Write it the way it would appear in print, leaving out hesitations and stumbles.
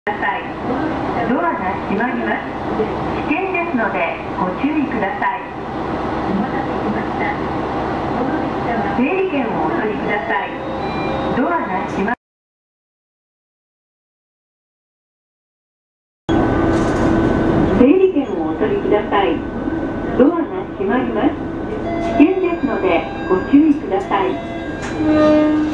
ださい。ドアが閉まります。危険ですのでご注意ください。整理券をお取りください。ドアが閉まります。整理券をお取りください。ドアが閉まります。危険ですのでご注意ください。